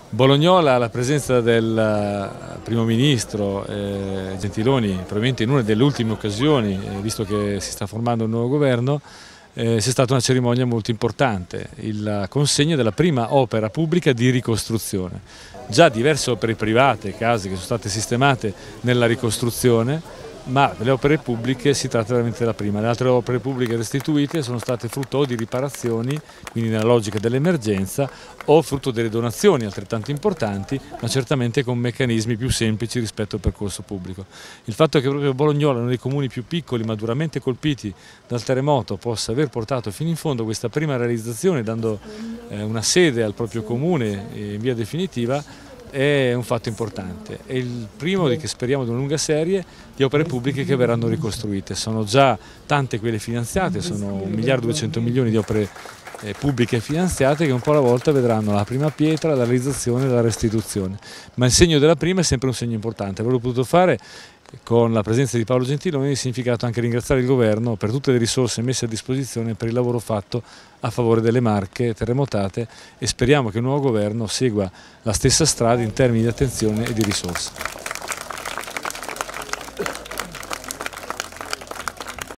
Bolognola, alla presenza del primo ministro Gentiloni, probabilmente in una delle ultime occasioni, visto che si sta formando un nuovo governo, c'è stata una cerimonia molto importante, la consegna della prima opera pubblica di ricostruzione. Già diverse opere private, case che sono state sistemate nella ricostruzione, ma le opere pubbliche si tratta veramente della prima. Le altre opere pubbliche restituite sono state frutto o di riparazioni, quindi nella logica dell'emergenza, o frutto delle donazioni altrettanto importanti, ma certamente con meccanismi più semplici rispetto al percorso pubblico. Il fatto che proprio Bolognola, uno dei comuni più piccoli ma duramente colpiti dal terremoto, possa aver portato fino in fondo questa prima realizzazione, dando una sede al proprio comune in via definitiva, è un fatto importante. È il primo che speriamo di una lunga serie di opere pubbliche che verranno ricostruite. Sono già tante quelle finanziate, sono 1.200 milioni di opere pubbliche finanziate che un po' alla volta vedranno la prima pietra, la realizzazione e la restituzione. Ma il segno della prima è sempre un segno importante. Averlo potuto fare con la presenza di Paolo Gentiloni ha significato anche ringraziare il governo per tutte le risorse messe a disposizione per il lavoro fatto a favore delle Marche terremotate, e speriamo che il nuovo governo segua la stessa strada in termini di attenzione e di risorse.